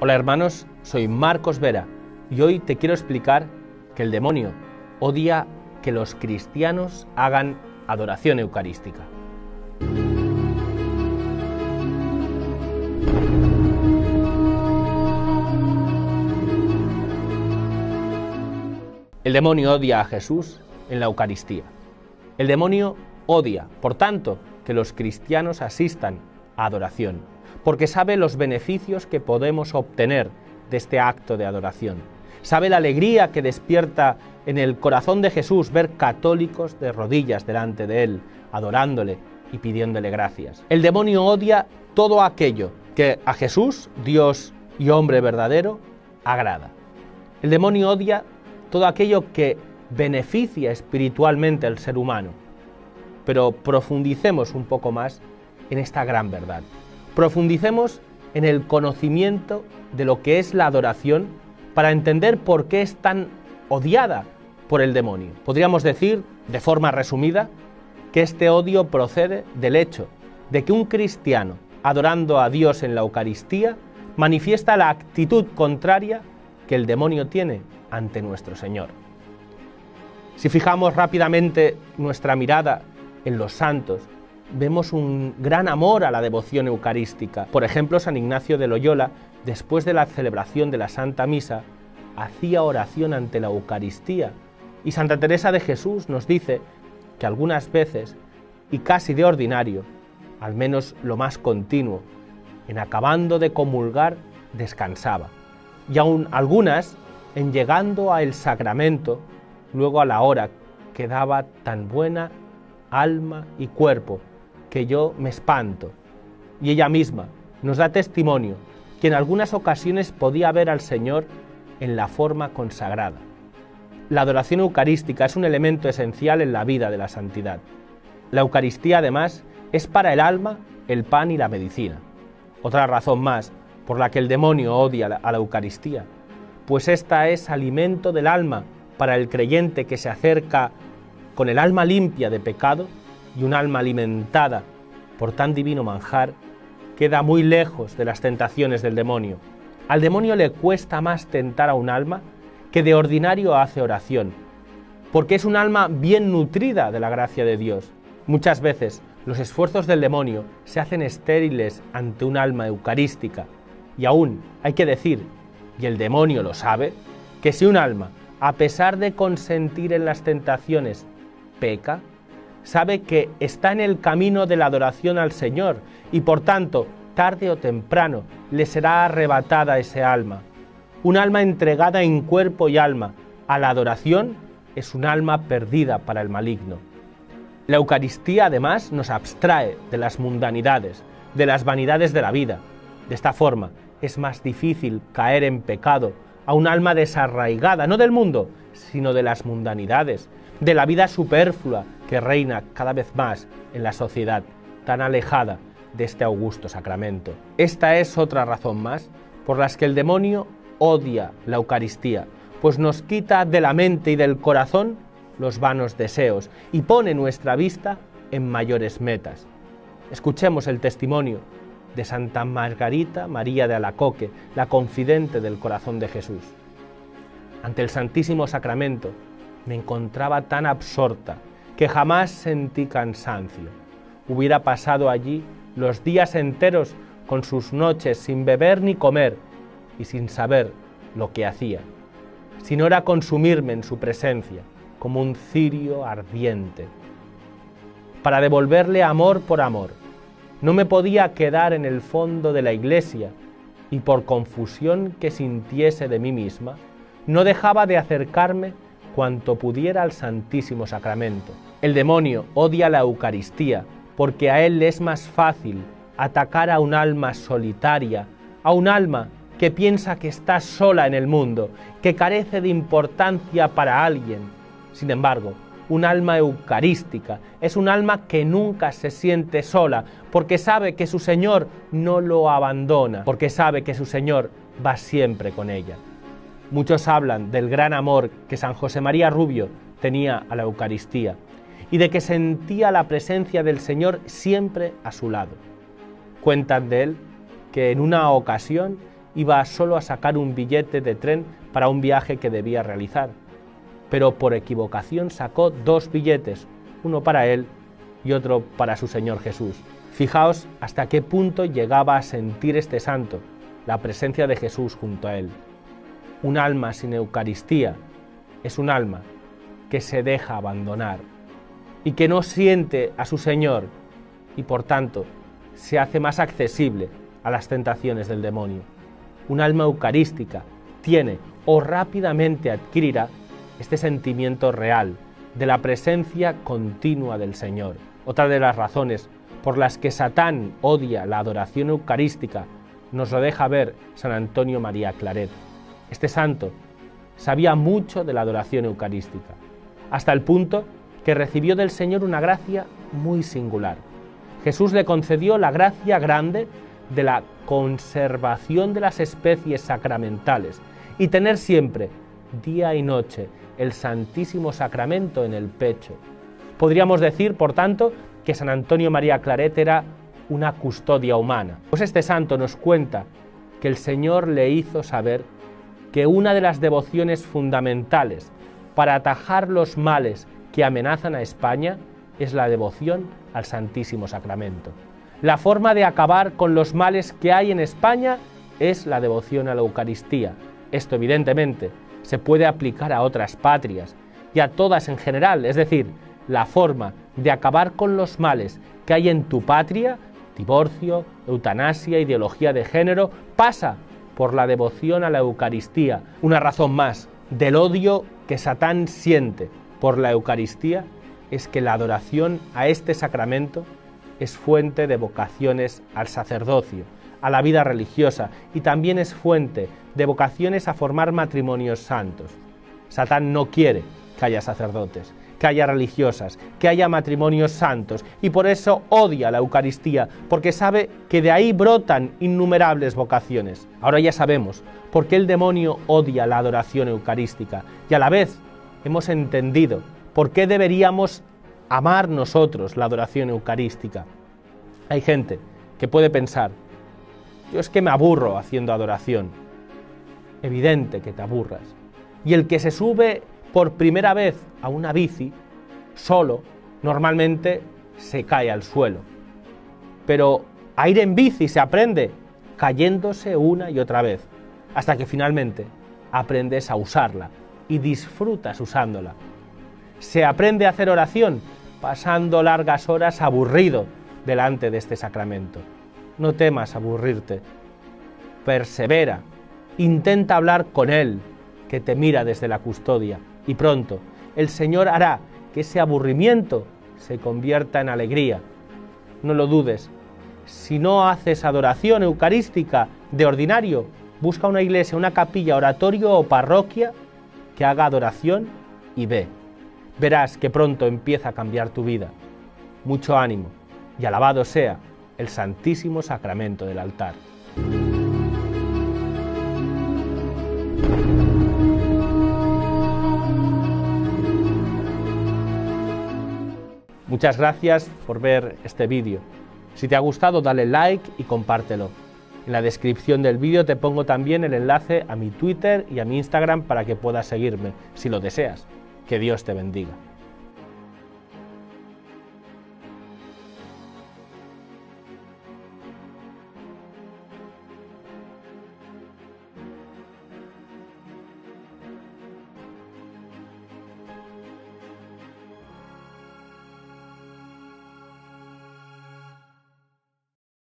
Hola hermanos, soy Marcos Vera y hoy te quiero explicar que el demonio odia que los cristianos hagan adoración eucarística. El demonio odia a Jesús en la Eucaristía. El demonio odia, por tanto, que los cristianos asistan a adoración, porque sabe los beneficios que podemos obtener de este acto de adoración. Sabe la alegría que despierta en el corazón de Jesús ver católicos de rodillas delante de Él, adorándole y pidiéndole gracias. El demonio odia todo aquello que a Jesús, Dios y hombre verdadero, agrada. El demonio odia todo aquello que beneficia espiritualmente al ser humano. Pero profundicemos un poco más en esta gran verdad. Profundicemos en el conocimiento de lo que es la adoración para entender por qué es tan odiada por el demonio. Podríamos decir, de forma resumida, que este odio procede del hecho de que un cristiano, adorando a Dios en la Eucaristía, manifiesta la actitud contraria que el demonio tiene ante nuestro Señor. Si fijamos rápidamente nuestra mirada en los santos, vemos un gran amor a la devoción eucarística. Por ejemplo, San Ignacio de Loyola, después de la celebración de la Santa Misa, hacía oración ante la Eucaristía. Y Santa Teresa de Jesús nos dice que algunas veces, y casi de ordinario, al menos lo más continuo, en acabando de comulgar, descansaba. Y aún algunas, en llegando al sacramento, luego a la hora, quedaba tan buena alma y cuerpo, que yo me espanto. Y ella misma nos da testimonio que en algunas ocasiones podía ver al Señor en la forma consagrada. La adoración eucarística es un elemento esencial en la vida de la santidad. La Eucaristía, además, es para el alma el pan y la medicina. Otra razón más por la que el demonio odia a la Eucaristía, pues esta es alimento del alma para el creyente que se acerca con el alma limpia de pecado, y un alma alimentada por tan divino manjar queda muy lejos de las tentaciones del demonio. Al demonio le cuesta más tentar a un alma que de ordinario hace oración, porque es un alma bien nutrida de la gracia de Dios. Muchas veces los esfuerzos del demonio se hacen estériles ante un alma eucarística, y aún hay que decir, y el demonio lo sabe, que si un alma, a pesar de consentir en las tentaciones, peca, sabe que está en el camino de la adoración al Señor y por tanto, tarde o temprano, le será arrebatada ese alma. Un alma entregada en cuerpo y alma a la adoración es un alma perdida para el maligno. La Eucaristía, además, nos abstrae de las mundanidades, de las vanidades de la vida. De esta forma, es más difícil caer en pecado a un alma desarraigada, no del mundo, sino de las mundanidades, de la vida superflua que reina cada vez más en la sociedad tan alejada de este augusto sacramento. Esta es otra razón más por las que el demonio odia la Eucaristía, pues nos quita de la mente y del corazón los vanos deseos y pone nuestra vista en mayores metas. Escuchemos el testimonio de Santa Margarita María de Alacoque, la confidente del corazón de Jesús. Ante el Santísimo Sacramento me encontraba tan absorta que jamás sentí cansancio. Hubiera pasado allí los días enteros con sus noches sin beber ni comer y sin saber lo que hacía, si no era consumirme en su presencia como un cirio ardiente. Para devolverle amor por amor, no me podía quedar en el fondo de la iglesia y por confusión que sintiese de mí misma, no dejaba de acercarme cuanto pudiera al Santísimo Sacramento. El demonio odia la Eucaristía porque a él le es más fácil atacar a un alma solitaria, a un alma que piensa que está sola en el mundo, que carece de importancia para alguien. Sin embargo, un alma eucarística es un alma que nunca se siente sola, porque sabe que su Señor no lo abandona, porque sabe que su Señor va siempre con ella. Muchos hablan del gran amor que San José María Rubio tenía a la Eucaristía y de que sentía la presencia del Señor siempre a su lado. Cuentan de él que en una ocasión iba solo a sacar un billete de tren para un viaje que debía realizar, pero por equivocación sacó 2 billetes, uno para él y otro para su Señor Jesús. Fijaos hasta qué punto llegaba a sentir este santo la presencia de Jesús junto a él. Un alma sin Eucaristía es un alma que se deja abandonar y que no siente a su Señor y por tanto se hace más accesible a las tentaciones del demonio. Un alma eucarística tiene o rápidamente adquirirá este sentimiento real de la presencia continua del Señor. Otra de las razones por las que Satán odia la adoración eucarística nos lo deja ver San Antonio María Claret. Este santo sabía mucho de la adoración eucarística, hasta el punto que recibió del Señor una gracia muy singular. Jesús le concedió la gracia grande de la conservación de las especies sacramentales y tener siempre, día y noche, el Santísimo Sacramento en el pecho. Podríamos decir, por tanto, que San Antonio María Claret era una custodia humana. Pues este santo nos cuenta que el Señor le hizo saber que una de las devociones fundamentales para atajar los males que amenazan a España es la devoción al Santísimo Sacramento. La forma de acabar con los males que hay en España es la devoción a la Eucaristía. Esto, evidentemente, se puede aplicar a otras patrias y a todas en general, es decir, la forma de acabar con los males que hay en tu patria, divorcio, eutanasia, ideología de género, pasa por la devoción a la Eucaristía. Una razón más del odio que Satán siente por la Eucaristía es que la adoración a este sacramento es fuente de vocaciones al sacerdocio, a la vida religiosa, y también es fuente de vocaciones a formar matrimonios santos. Satán no quiere que haya sacerdotes, que haya religiosas, que haya matrimonios santos, y por eso odia la Eucaristía, porque sabe que de ahí brotan innumerables vocaciones. Ahora ya sabemos por qué el demonio odia la adoración eucarística, y a la vez hemos entendido por qué deberíamos amar nosotros la adoración eucarística. Hay gente que puede pensar: yo es que me aburro haciendo adoración. Evidente que te aburras. Y el que se sube por primera vez a una bici, solo, normalmente se cae al suelo. Pero a ir en bici se aprende cayéndose una y otra vez, hasta que finalmente aprendes a usarla y disfrutas usándola. Se aprende a hacer oración pasando largas horas aburrido delante de este sacramento. No temas aburrirte, persevera, intenta hablar con Él, que te mira desde la custodia, y pronto el Señor hará que ese aburrimiento se convierta en alegría. No lo dudes. Si no haces adoración eucarística de ordinario, busca una iglesia, una capilla, oratorio o parroquia que haga adoración y ve. Verás que pronto empieza a cambiar tu vida. Mucho ánimo y alabado sea el Santísimo Sacramento del altar. Muchas gracias por ver este vídeo. Si te ha gustado, dale like y compártelo. En la descripción del vídeo te pongo también el enlace a mi Twitter y a mi Instagram para que puedas seguirme, si lo deseas. Que Dios te bendiga.